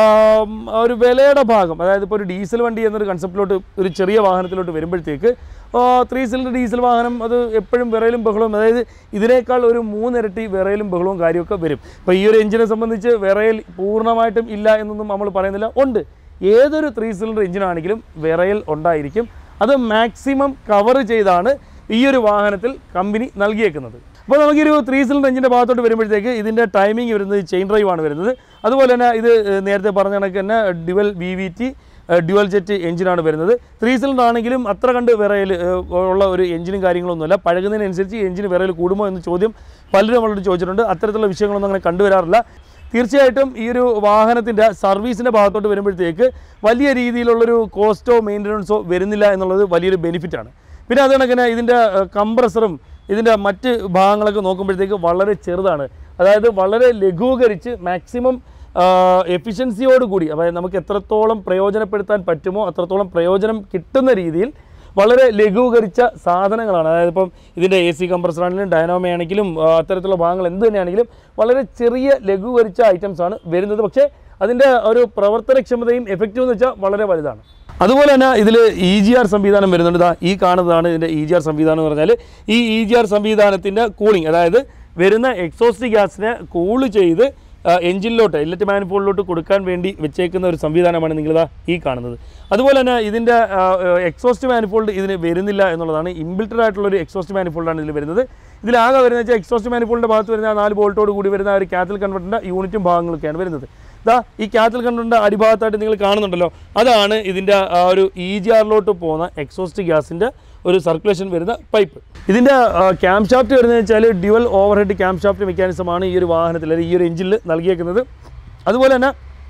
ഒരു വിലയുടെ ഭാഗം, അതായത് ഇപ്പോൾ ഒരു ഡീസൽ വണ്ടി എന്നൊരു കൺസെപ്റ്റിലോട്ട് ഒരു ചെറിയ വാഹനത്തിലോട്ട് വരുമ്പോഴത്തേക്ക് ത്രീ സിലിണ്ടർ ഡീസൽ വാഹനം അത് എപ്പോഴും വിറയിലും ബഹളവും, അതായത് ഇതിനേക്കാൾ ഒരു മൂന്നിരട്ടി വിറയിലും ബഹളവും കാര്യമൊക്കെ വരും. ഇപ്പോൾ ഈ ഒരു എഞ്ചിനെ സംബന്ധിച്ച് വിറയൽ പൂർണ്ണമായിട്ടും ഇല്ല എന്നൊന്നും നമ്മൾ പറയുന്നില്ല, ഉണ്ട്. ഏതൊരു ത്രീ സിലിണ്ടർ എഞ്ചിനാണെങ്കിലും വിറയൽ ഉണ്ടായിരിക്കും. അത് മാക്സിമം കവർ ചെയ്താണ് ഈ ഒരു വാഹനത്തിൽ കമ്പനി നൽകിയേക്കുന്നത്. അപ്പോൾ നമുക്കൊരു ത്രീ സിലിണ്ടർ എഞ്ചിൻ്റെ ഭാഗത്തോട്ട് വരുമ്പോഴത്തേക്ക് ഇതിൻ്റെ ടൈമിംഗ് വരുന്നത് ചെയിൻ ഡ്രൈവ് ആണ് വരുന്നത്. അതുപോലെ തന്നെ ഇത് നേരത്തെ പറഞ്ഞ കണക്ക് തന്നെ dual V V T dual jet എഞ്ചിനാണ് വരുന്നത്. ത്രീ സിലിണ്ടർ ആണെങ്കിലും അത്ര കണ്ട് വിറയൽ ഉള്ള ഒരു എഞ്ചിനും കാര്യങ്ങളൊന്നുമില്ല. പഴകുന്നതിനനുസരിച്ച് എഞ്ചിന് വിറയൽ കൂടുമോ എന്ന് ചോദ്യം പലരും നമ്മളോട് ചോദിച്ചിട്ടുണ്ട്. അത്തരത്തിലുള്ള വിഷയങ്ങളൊന്നും അങ്ങനെ കണ്ടുവരാറില്ല. തീർച്ചയായിട്ടും ഈ ഒരു വാഹനത്തിൻ്റെ സർവീസിൻ്റെ ഭാഗത്തോട്ട് വരുമ്പോഴത്തേക്ക് വലിയ രീതിയിലുള്ളൊരു കോസ്റ്റോ മെയിൻ്റനൻസോ വരുന്നില്ല എന്നുള്ളത് വലിയൊരു ബെനിഫിറ്റാണ്. പിന്നെ അത് കണക്കിന് ഇതിൻ്റെ കംപ്രസറും ഇതിൻ്റെ മറ്റ് ഭാഗങ്ങളൊക്കെ നോക്കുമ്പോഴത്തേക്ക് വളരെ ചെറുതാണ്, അതായത് വളരെ ലഘൂകരിച്ച് മാക്സിമം എഫിഷ്യൻസിയോടുകൂടി, അതായത് നമുക്ക് എത്രത്തോളം പ്രയോജനപ്പെടുത്താൻ പറ്റുമോ അത്രത്തോളം പ്രയോജനം കിട്ടുന്ന രീതിയിൽ വളരെ ലഘൂകരിച്ച സാധനങ്ങളാണ്. അതായത് ഇപ്പം ഇതിൻ്റെ എ സി കംപ്രസറാണെങ്കിലും ഡൈനാമോ ആണെങ്കിലും അത്തരത്തിലുള്ള ഭാഗങ്ങൾ എന്ത് തന്നെയാണെങ്കിലും വളരെ ചെറിയ ലഘൂകരിച്ച ഐറ്റംസാണ് വരുന്നത്. പക്ഷേ അതിൻ്റെ ഒരു പ്രവർത്തനക്ഷമതയും എഫക്റ്റീവ് എന്ന് വെച്ചാൽ വളരെ വലുതാണ്. അതുപോലെ തന്നെ ഇതിൽ ഇ ജി ആർ സംവിധാനം വരുന്നുണ്ട്. ഇതാ ഈ കാണുന്നതാണ് ഇതിൻ്റെ ഇ ജി ആർ സംവിധാനം എന്ന് പറഞ്ഞാൽ ഈ ഇ ജി ആർ സംവിധാനത്തിൻ്റെ കൂളിംഗ്, അതായത് വരുന്ന എക്സോസ്റ്റ് ഗ്യാസിനെ കൂള് ചെയ്ത് എഞ്ചിനിലോട്ട് ഇലക്ട്രിക് മാനിഫോൾഡിലോട്ട് കൊടുക്കാൻ വേണ്ടി വെച്ചേക്കുന്ന ഒരു സംവിധാനമാണ് നിങ്ങളിതാ ഈ കാണുന്നത്. അതുപോലെ തന്നെ ഇതിൻ്റെ എക്സോസ്റ്റ് മാനിഫോൾഡ് ഇതിന് വരുന്നില്ല എന്നുള്ളതാണ്. ഇൻബിൽറ്റഡ് ആയിട്ടുള്ളൊരു എക്സോസ്റ്റ് മാനിഫോൾഡാണ് ഇതിൽ വരുന്നത്. ഇതിലാകെ വരുന്നത് വെച്ചാൽ എക്സോസ്റ്റ് മാനിഫോൾഡിൻ്റെ ഭാഗത്ത് വരുന്ന നാല് ബോൾട്ടോട് കൂടി വരുന്ന ഒരു കാത്തൽ കൺവെർട്ടറിൻ്റെ യൂണിറ്റും ഭാഗങ്ങളൊക്കെയാണ് വരുന്നത്. ഇതാ ഈ കാത്തൽ കൺവെർട്ടറിൻ്റെ അടിഭാഗത്തായിട്ട് നിങ്ങൾ കാണുന്നുണ്ടല്ലോ, അതാണ് ഇതിൻ്റെ ആ ഒരു ഇ ജി ആറിലോട്ട് പോകുന്ന എക്സോസ്റ്റ് ഗ്യാസിൻ്റെ ഒരു സർക്കുലേഷൻ വരുന്ന പൈപ്പ്. ഇതിൻ്റെ ക്യാം ഷാഫ്റ്റ് വരുന്നത് വെച്ചാൽ dual over head cam shaft മെക്കാനിസമാണ് ഈ ഒരു വാഹനത്തിൽ അല്ലെങ്കിൽ ഈ ഒരു എഞ്ചിനിൽ നൽകിയേക്കുന്നത്. അതുപോലെ തന്നെ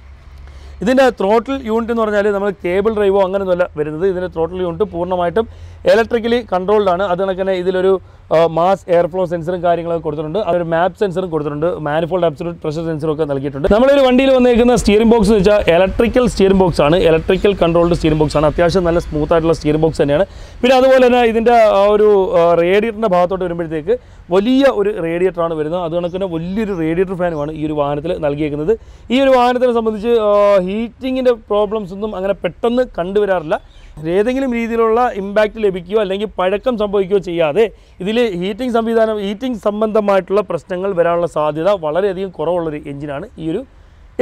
ഇതിൻ്റെ ത്രോട്ടിൽ യൂണിറ്റ് എന്ന് പറഞ്ഞാൽ നമ്മൾ കേബിൾ ഡ്രൈവോ അങ്ങനെയൊന്നുമല്ല വരുന്നത്. ഇതിൻ്റെ ത്രോട്ടിൽ യൂണിറ്റ് പൂർണ്ണമായിട്ടും ഇലക്ട്രിക്കലി കൺട്രോൾഡാണ്. അത് കണക്ക് തന്നെ ഇതിലൊരു മാസ് എയർ ഫ്ലോ സെൻസറും കാര്യങ്ങളൊക്കെ കൊടുത്തിട്ടുണ്ട്. അതൊരു മാപ്പ് സെൻസറും കൊടുത്തിട്ടുണ്ട്. മാനിഫോൾഡ് ആബ്സലൂട്ട് പ്രഷർ സെൻസറും ഒക്കെ നൽകിയിട്ടുണ്ട്. നമ്മളൊരു വണ്ടിയിൽ വന്നേക്കുന്ന സ്റ്റിയറിംഗ് ബോക്സ് എന്ന് വെച്ചാൽ ഇലക്ട്രിക്കൽ സ്റ്റിയറിംഗ് ബോക്സ് ആണ്, ഇലക്ട്രിക്കൽ കൺട്രോൾഡ് സ്റ്റിയറിംഗ് ബോക്സ് ആണ്. അത്യാവശ്യം നല്ല സ്മൂത്ത് ആയിട്ടുള്ള സ്റ്റിയറിംഗ് ബോക്സ് തന്നെയാണ്. പിന്നെ അതുപോലെ തന്നെ ഇതിൻ്റെ ഒരു റേഡിയേറ്ററിൻ്റെ ഭാഗത്തോട്ട് വരുമ്പോഴത്തേക്ക് വലിയ ഒരു റേഡിയേറ്ററാണ് വരുന്നത്. അത് കണക്ക് തന്നെ വലിയൊരു റേഡിയേറ്റർ ഫാനുമാണ് ഈ ഒരു വാഹനത്തിൽ നൽകിയേക്കുന്നത്. ഈ ഒരു വാഹനത്തിനെ സംബന്ധിച്ച് ഹീറ്റിങ്ങിൻ്റെ പ്രോബ്ലംസ് ഒന്നും അങ്ങനെ പെട്ടെന്ന് കണ്ടുവരാറില്ല. ഏതെങ്കിലും രീതിയിലുള്ള ഇമ്പാക്റ്റ് ലഭിക്കുകയോ അല്ലെങ്കിൽ പഴക്കം സംഭവിക്കുകയോ ചെയ്യാതെ ഇതിൽ ഹീറ്റിംഗ് സംവിധാനം ഹീറ്റിംഗ് സംബന്ധമായിട്ടുള്ള പ്രശ്നങ്ങൾ വരാനുള്ള സാധ്യത വളരെയധികം കുറവുള്ളൊരു എഞ്ചിനാണ് ഈ ഒരു എഞ്ചിൻ.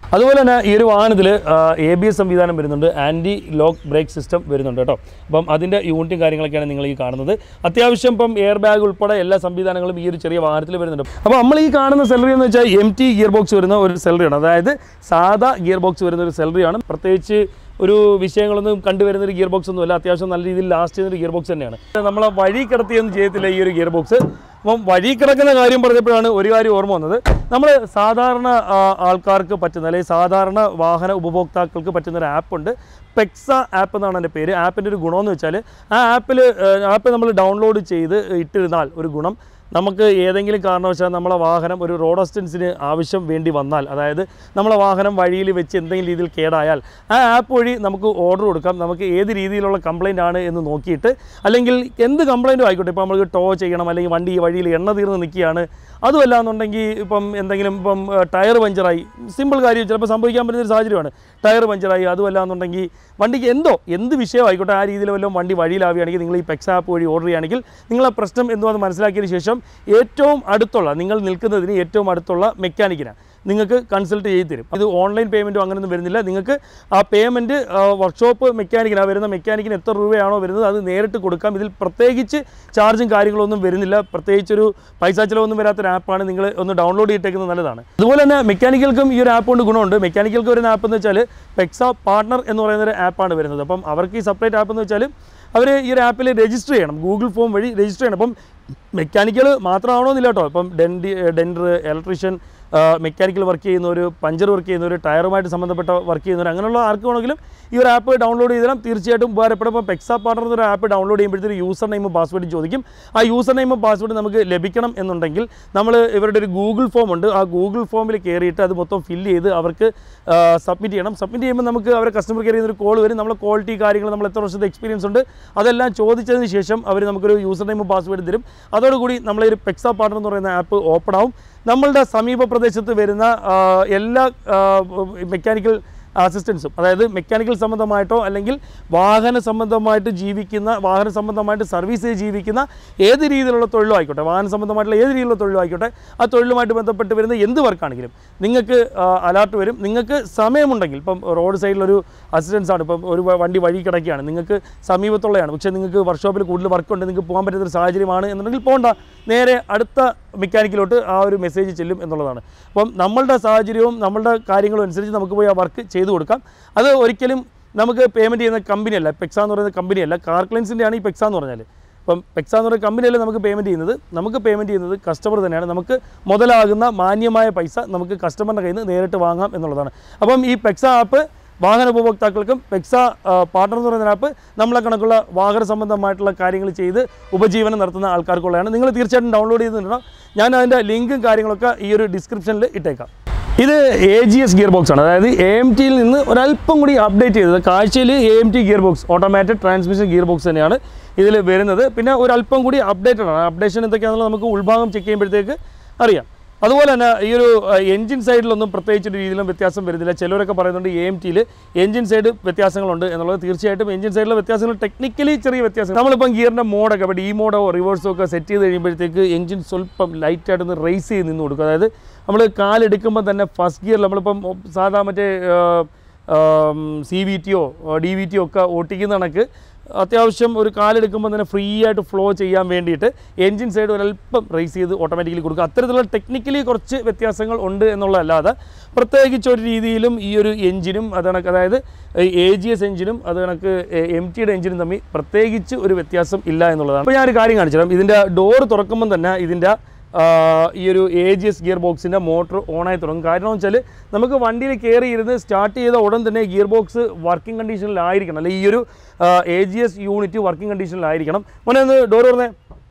അതുപോലെ തന്നെ ഈ ഒരു വാഹനത്തിൽ എ ബി എസ് സംവിധാനം വരുന്നുണ്ട്, ആൻറ്റി ലോക്ക് ബ്രേക്ക് സിസ്റ്റം വരുന്നുണ്ട് കേട്ടോ. അപ്പം അതിൻ്റെ യൂണിറ്റും കാര്യങ്ങളൊക്കെയാണ് നിങ്ങൾ ഈ കാണുന്നത്. അത്യാവശ്യം ഇപ്പം എയർ ബാഗ് ഉൾപ്പെടെ എല്ലാ സംവിധാനങ്ങളും ഈ ഒരു ചെറിയ വാഹനത്തിൽ വരുന്നുണ്ട്. അപ്പോൾ നമ്മൾ ഈ കാണുന്ന സെലറി എന്ന് വെച്ചാൽ എം ടി ഗിയർ ബോക്സ് വരുന്ന ഒരു സെലറിയാണ്, അതായത് സാധാ ഗിയർ ബോക്സ് വരുന്ന ഒരു സെലറിയാണ്. പ്രത്യേകിച്ച് ഒരു വിഷയങ്ങളൊന്നും കണ്ടുവരുന്നൊരു ഗിയർ ബോക്സ് ഒന്നുമല്ല, അത്യാവശ്യം നല്ല രീതിയിൽ ലാസ്റ്റ് ചെയ്യുന്നൊരു ഗിയർ ബോക്സ് തന്നെയാണ്. നമ്മളെ വഴി കിടത്തിയൊന്നും ചെയ്യത്തില്ല ഈ ഒരു ഗിയർ ബോക്സ്. അപ്പം വഴി കിടക്കുന്ന കാര്യം പറഞ്ഞപ്പോഴാണ് ഒരു കാര്യം ഓർമ്മ വന്നത്. നമ്മൾ സാധാരണ ആൾക്കാർക്ക് പറ്റുന്ന അല്ലെങ്കിൽ സാധാരണ വാഹന ഉപഭോക്താക്കൾക്ക് പറ്റുന്ന ഒരു ആപ്പുണ്ട്, പെക്സ ആപ്പ് എന്നാണ് എൻ്റെ പേര്. ആപ്പിൻ്റെ ഒരു ഗുണമെന്ന് വെച്ചാൽ ആ ആപ്പിൽ ആപ്പ് നമ്മൾ ഡൗൺലോഡ് ചെയ്ത് ഇട്ടിരുന്നാൽ ഒരു ഗുണം, നമുക്ക് ഏതെങ്കിലും കാരണവശാൽ നമ്മളെ വാഹനം ഒരു റോഡ് അസിസ്റ്റൻസിന് ആവശ്യം വേണ്ടി വന്നാൽ, അതായത് നമ്മളെ വാഹനം വഴിയിൽ വെച്ച് എന്തെങ്കിലും രീതിയിൽ കേടായാൽ ആ ആപ്പ് വഴി നമുക്ക് ഓർഡർ കൊടുക്കാം. നമുക്ക് ഏത് രീതിയിലുള്ള കംപ്ലയിൻ്റ് ആണ് എന്ന് നോക്കിയിട്ട്, അല്ലെങ്കിൽ എന്ത് കംപ്ലയിൻറ്റും ആയിക്കോട്ടെ, ഇപ്പോൾ നമുക്ക് ടോ ചെയ്യണം, അല്ലെങ്കിൽ വണ്ടി വഴിയിൽ എണ്ണ തീർന്ന് നിൽക്കുകയാണ്, അതുമല്ല എന്നുണ്ടെങ്കിൽ ഇപ്പം എന്തെങ്കിലും ഇപ്പം ടയർ പഞ്ചറായി, സിമ്പിൾ കാര്യം ചിലപ്പോൾ സംഭവിക്കാൻ പറ്റുന്നൊരു സാഹചര്യമാണ്, ടയർ പഞ്ചറായി, അതുമല്ല എന്നുണ്ടെങ്കിൽ വണ്ടിക്ക് എന്തോ എന്ത് വിഷയമായിക്കോട്ടെ, ആ രീതിയിൽ വല്ലതും വണ്ടി വഴിയിലാവുകയാണെങ്കിൽ നിങ്ങൾ ഈ പെക്സ ആപ്പ് വഴി ഓർഡർ ചെയ്യുകയാണെങ്കിൽ നിങ്ങളെ പ്രശ്നം എന്തുവാന്ന് മനസ്സിലാക്കിയതിന് ശേഷം ഏറ്റവും അടുത്തുള്ള, നിങ്ങൾ നിൽക്കുന്നതിന് ഏറ്റവും അടുത്തുള്ള മെക്കാനിക്കിനാണ് നിങ്ങൾക്ക് കൺസൾട്ട് ചെയ്ത് തരും. ഇത് ഓൺലൈൻ പേയ്മെൻറ്റും അങ്ങനെയൊന്നും വരുന്നില്ല. നിങ്ങൾക്ക് ആ പേയ്മെൻറ്റ് വർക്ക്ഷോപ്പ് മെക്കാനിക്കിനാണ് വരുന്ന, മെക്കാനിക്കിന് എത്ര രൂപയാണോ വരുന്നത് അത് നേരിട്ട് കൊടുക്കാം. ഇതിൽ പ്രത്യേകിച്ച് ചാർജും കാര്യങ്ങളൊന്നും വരുന്നില്ല, പ്രത്യേകിച്ചൊരു പൈസ ചിലവൊന്നും വരാത്തൊരു ആപ്പാണ്. നിങ്ങൾ ഒന്ന് ഡൗൺലോഡ് ചെയ്തിട്ടേക്കുന്നത് നല്ലതാണ്. അതുപോലെ തന്നെ മെക്കാനിക്കൽക്കും ഈ ഒരു ആപ്പ് കൊണ്ട് ഗുണമുണ്ട്. മെക്കാനിക്കൽക്ക് വരുന്ന ആപ്പ് എന്ന് വെച്ചാൽ പെക്സ പാർട്ണർ എന്ന് പറയുന്നൊരു ആപ്പാണ് വരുന്നത്. അപ്പം അവർക്ക് ഈ സെപ്പറേറ്റ് ആപ്പ് എന്ന് വെച്ചാൽ അവർ ഈ ഒരു ആപ്പിൽ രജിസ്റ്റർ ചെയ്യണം, ഗൂഗിൾ ഫോം വഴി രജിസ്റ്റർ ചെയ്യണം. അപ്പം മെക്കാനിക്കൽ മാത്രമാണോന്നില്ല കേട്ടോ, ഇപ്പം ഡെൻഡി ഡെൻഡർ ഇലക്ട്രീഷ്യൻ, മെക്കാനിക്കൽ വർക്ക് ചെയ്യുന്നവർ, പഞ്ചർ വർക്ക് ചെയ്യുന്നവർ, ടയറുമായിട്ട് സംബന്ധപ്പെട്ട വർക്ക് ചെയ്യുന്നവർ, അങ്ങനെയുള്ള ആർക്ക് വേണമെങ്കിലും ഈ ഒരു ആപ്പ് ഡൗൺലോഡ് ചെയ്താൽ തീർച്ചയായിട്ടും ഉപകാരപ്പെടും. ഇപ്പോൾ പെക്സ പാർട്ണർ എന്നൊരു ആപ്പ് ഡൗൺലോഡ് ചെയ്യുമ്പോഴത്തേക്ക് യൂസർ നെയിമും പാസ്വേഡും ചോദിക്കും. ആ യൂസർ നെയിമും പാസ്വേഡ് നമുക്ക് ലഭിക്കണം എന്നുണ്ടെങ്കിൽ നമ്മൾ ഇവരുടെ ഒരു ഗൂഗിൾ ഫോം ഉണ്ട്, ആ ഗൂഗിൾ ഫോമിൽ കയറിയിട്ട് അത് മൊത്തം ഫില്ല് ചെയ്ത് അവർക്ക് സബ്മിറ്റ് ചെയ്യണം. സബ്മിറ്റ് ചെയ്യുമ്പോൾ നമുക്ക് അവരെ കസ്റ്റമർ കെയർ ചെയ്യുന്നൊരു കോൾ വരും, നമ്മളെ ക്വാളിറ്റി കാര്യങ്ങൾ, നമ്മൾ എത്ര വർഷത്തെ എക്സ്പീരിയൻസ് ഉണ്ട് അതെല്ലാം ചോദിച്ചതിന് ശേഷം അവർ നമുക്കൊരു യൂസർ നെയിമും പാസ്വേഡ് തരും. അതോടുകൂടി നമ്മളെ ഒരു പെക്സ പാർട്ണർ എന്ന് പറയുന്ന ആപ്പ് ഓപ്പൺ ആവും. നമ്മളുടെ സമീപ പ്രദേശത്ത് വരുന്ന എല്ലാ മെക്കാനിക്കൽ അസിസ്റ്റൻസും, അതായത് മെക്കാനിക്കൽ സംബന്ധമായിട്ടോ അല്ലെങ്കിൽ വാഹന സംബന്ധമായിട്ട് ജീവിക്കുന്ന, വാഹന സംബന്ധമായിട്ട് സർവീസ് ചെയ്ത് ജീവിക്കുന്ന ഏത് രീതിയിലുള്ള തൊഴിലും ആയിക്കോട്ടെ, വാഹന സംബന്ധമായിട്ടുള്ള ഏത് രീതിയിലുള്ള തൊഴിലും ആയിക്കോട്ടെ, ആ തൊഴിലുമായിട്ട് ബന്ധപ്പെട്ട് വരുന്ന എന്ത് വർക്കാണെങ്കിലും നിങ്ങൾക്ക് അലർട്ട് വരും. നിങ്ങൾക്ക് സമയമുണ്ടെങ്കിൽ, ഇപ്പം റോഡ് സൈഡിലൊരു അസിസ്റ്റൻസ് ആണ്, ഇപ്പം ഒരു വണ്ടി വഴി കിടക്കുകയാണ്, നിങ്ങൾക്ക് സമീപത്തുള്ളതാണ്, പക്ഷേ നിങ്ങൾക്ക് വർക്ക്ഷോപ്പിൽ കൂടുതൽ വർക്കുണ്ട്, നിങ്ങൾക്ക് പോകാൻ പറ്റുന്നൊരു സാഹചര്യമാണ് എന്നുണ്ടെങ്കിൽ പോകണ്ട, നേരെ അടുത്ത മെക്കാനിക്കിലോട്ട് ആ ഒരു മെസ്സേജ് ചെല്ലും എന്നുള്ളതാണ്. അപ്പം നമ്മളുടെ സാഹചര്യവും നമ്മളുടെ കാര്യങ്ങളും അനുസരിച്ച് നമുക്ക് പോയി ആ വർക്ക് ചെയ്തു കൊടുക്കാം. അത് ഒരിക്കലും നമുക്ക് പേയ്മെൻറ്റ് ചെയ്യുന്ന കമ്പനിയല്ല, പെക്സ എന്ന് പറയുന്ന കമ്പനിയല്ല, കാർ ക്ലയൻസിൻ്റെ ആണ് ഈ പെക്സ എന്ന് പറഞ്ഞാൽ. അപ്പം പെക്സ എന്ന് പറയുന്ന കമ്പനിയല്ല നമുക്ക് പേയ്മെൻറ്റ് ചെയ്യുന്നത്, നമുക്ക് പേയ്മെൻറ്റ് ചെയ്യുന്നത് കസ്റ്റമർ തന്നെയാണ്. നമുക്ക് മുതലാകുന്ന മാന്യമായ പൈസ നമുക്ക് കസ്റ്റമറിൻ്റെ കയ്യിൽ നിന്ന് നേരിട്ട് വാങ്ങാം എന്നുള്ളതാണ്. അപ്പം ഈ പെക്സ ആപ്പ് വാഹന ഉപഭോക്താക്കൾക്കും, പെക്സ പാർട്ണർ എന്ന് പറയുന്ന ആപ്പ് നമ്മളെ കണക്കുള്ള വാഹന സംബന്ധമായിട്ടുള്ള കാര്യങ്ങൾ ചെയ്ത് ഉപജീവനം നടത്തുന്ന ആൾക്കാർക്കുള്ളതാണ്. നിങ്ങൾ തീർച്ചയായിട്ടും ഡൗൺലോഡ് ചെയ്തിട്ടുണ്ടാവും. ഞാൻ അതിൻ്റെ ലിങ്കും കാര്യങ്ങളൊക്കെ ഈ ഒരു ഡിസ്ക്രിപ്ഷനിൽ ഇട്ടേക്കാം. ഇത് A G S gear box ആണ്, അതായത് എ എം ടിയിൽ നിന്ന് ഒരല്പം കൂടി അപ്ഡേറ്റ് ചെയ്തത്. കാഴ്ചയിൽ A M T gear box, automatic transmission gear box തന്നെയാണ് ഇതിൽ വരുന്നത്. പിന്നെ ഒരല്പം കൂടി അപ്ഡേറ്റഡ് ആണ്. അപ്ഡേഷൻ എന്തൊക്കെയാണെന്നുള്ളത് നമുക്ക് ഉൾഭാഗം ചെക്ക് ചെയ്യുമ്പോഴത്തേക്ക് അറിയാം. അതുപോലെ തന്നെ ഈ ഒരു എൻജിൻ സൈഡിലൊന്നും പ്രത്യേകിച്ചൊരു രീതിയിലും വ്യത്യാസം വരുന്നില്ല. ചിലരൊക്കെ പറയുന്നുണ്ട് എ എം ടിയിൽ എൻജിൻ സൈഡ് വ്യത്യാസങ്ങളുണ്ട് എന്നുള്ളത്. തീർച്ചയായിട്ടും എൻജിൻ സൈഡിലെ വ്യത്യാസങ്ങൾ ടെക്നിക്കലി ചെറിയ വ്യത്യാസം. നമ്മളിപ്പം ഗിയറിൻ്റെ മോഡൊക്കെ, അപ്പോൾ ഡി മോഡോ റിവേഴ്സോ ഒക്കെ സെറ്റ് ചെയ്ത് കഴിയുമ്പോഴത്തേക്ക് എൻജിൻ സ്വല്പം ലൈറ്റായിട്ടൊന്ന് റേസ് ചെയ്ത് നിന്ന് കൊടുക്കും. അതായത് നമ്മൾ കാലെടുക്കുമ്പോൾ തന്നെ ഫസ്റ്റ് ഗിയറിൽ നമ്മളിപ്പം സാധാ മറ്റേ സി വി ടിയോ ഡി വി ടിയോ ഒക്കെ ഓട്ടിക്കുന്ന കണക്ക് അത്യാവശ്യം ഒരു കാലെടുക്കുമ്പോൾ തന്നെ ഫ്രീ ആയിട്ട് ഫ്ലോ ചെയ്യാൻ വേണ്ടിയിട്ട് എൻജിൻ സൈഡ് ഒരല്പം റേസ് ചെയ്ത് ഓട്ടോമാറ്റിക്കലി കൊടുക്കുക. അത്തരത്തിലുള്ള ടെക്നിക്കലി കുറച്ച് വ്യത്യാസങ്ങൾ ഉണ്ട് എന്നുള്ളതല്ലാതെ പ്രത്യേകിച്ച് ഒരു രീതിയിലും ഈ ഒരു എൻജിനും അത് കണക്ക്, അതായത് എ ജി എസ് എൻജിനും അത് കണക്ക് എം ടിയുടെ എൻജിനും തമ്മിൽ പ്രത്യേകിച്ച് ഒരു വ്യത്യാസം ഇല്ല എന്നുള്ളതാണ്. അപ്പോൾ ഞാനൊരു കാര്യം കാണിച്ചു തരാം. ഇതിൻ്റെ ഡോർ തുറക്കുമ്പം തന്നെ ഇതിൻ്റെ ഈ ഒരു എ ജി എസ് ഗിയർ ബോക്സിൻ്റെ മോട്ടർ ഓണായി തുടങ്ങും. കാരണം എന്ന് വെച്ചാൽ നമുക്ക് വണ്ടിയിൽ കയറി ഇരുന്ന് സ്റ്റാർട്ട് ചെയ്ത ഉടൻ തന്നെ ഗിയർ ബോക്സ് വർക്കിംഗ് കണ്ടീഷനിലായിരിക്കണം, അല്ലെങ്കിൽ ഈ ഒരു A G S unit working കണ്ടീഷനിലായിരിക്കണം. മോനെ ഒന്ന് ഡോർ തുറന്നേ.